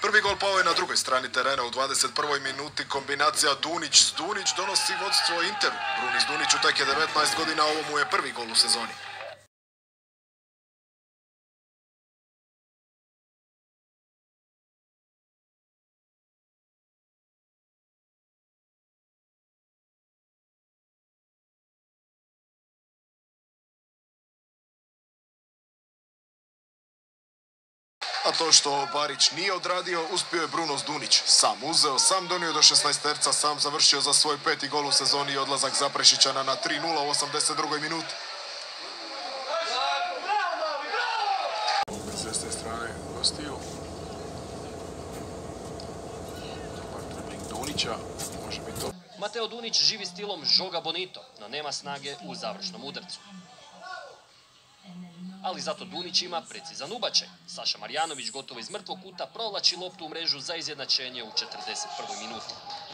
Prvi gol pao je na drugoj strani terena u 21. minuti. Kombinacija Dunić donosi vodstvo Interu. Brunis Duniću tek je 19 godina, ovo mu je prvi gol u sezoni. A to što Barić nije odradio, uspio je Brunos Dunić. Sam uzeo, sam donio do 16-terca, sam završio za svoj 5. gol u sezoni i odlazak Zaprešićana na 3:0 u 82. minuti. S desne strane gostiju. Dobar dribling Dunića, može biti to. Mateo Dunić živi stilom joga bonito, no nema snage u završnom udarcu. Ali zato Dunić ima precizan ubačaj. Saša Marjanović gotovo iz mrtvog kuta provlači loptu u mrežu za izjednačenje u 41. minuti.